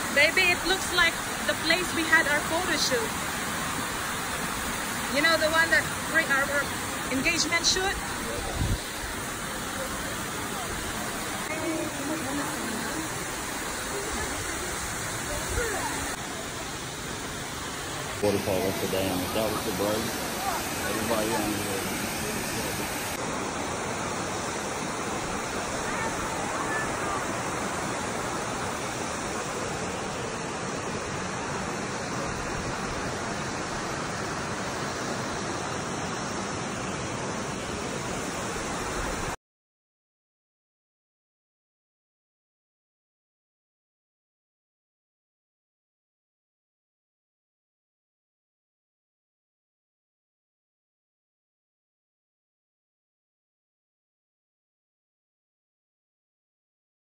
Baby, it looks like the place we had our photo shoot. You know, the one that our engagement shoot? Waterfall up the dam. That was the break. Everybody on the